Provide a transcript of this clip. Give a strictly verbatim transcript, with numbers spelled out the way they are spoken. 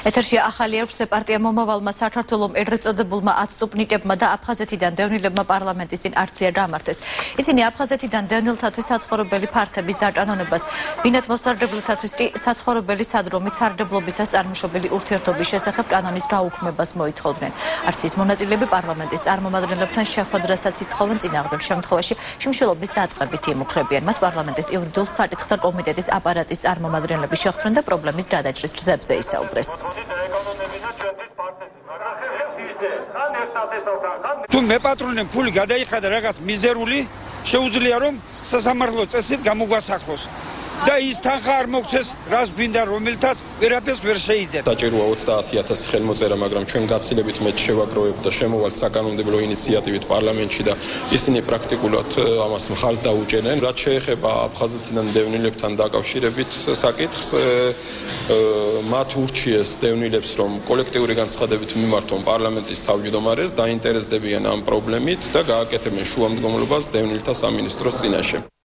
ეთერშია ახალი ევროპის პარტია მომავალმა საქართველომ ერწოდებულმა აცტუპნიკებმა და აფხაზეთიდან დევნილებმა პარლამენტის წინ აქცია გამართეს. ისინი აფხაზეთიდან დევნილთათვის საცხოვრებელი ფართების დაკანონებას, ბინათ მოსარგებლეთათვის კი საცხოვრებელი სადრომით სარგებლობისას წარმოშობილი ურთიერთობის შესახებ კანონის გაუქმებას მოითხოვდნენ. აქციის მონაწილეები პარლამენტის წარმომადგენლებთან შეხვედრასაც ითხოვენ, წინააღმდეგ შემთხვევაში შიმშილობის დაწყებით იმუქრებიან. მათ პარლამენტის იურიდიულ საკითხთა კომიტეტის აპარატის წარმომადგენლები შეხვდნენ და პრობლემის გადაჭრის გზებზე ისაუბრეს. თუ მეპატრონემ ფული გადაიხადა რაღაც მიზერული, შეუძლია რომ სასამართლო წესით გამოგვასახლოს. და ის თანხა არ მოგცეს, რას გვინდა რომელთაც ვერაფერს ვერ შეიძენ. Დაჭიროა ოცდაათი ათასი ხელმოწერა, მაგრამ ჩვენ გაცილებით მეტ შევაგროვებთ და შემოვალთ საკანონმდებლო ინიციატივით პარლამენტში და ისინი პრაქტიკულად ამას მხარს დაუჭერენ. რაც შეეხება აფხაზეთიდან დევნილებთან დაკავშირებით საკითხს, მათ ურჩიეს დევნილებს, რომ კოლექტიური განცხადებით მიმართონ პარლამენტის თავმჯდომარეს, დაინტერესდებიან ამ პრობლემით და გააკეთებენ შუამდგომლობას დევნილთა სამინისტროს წინაშე.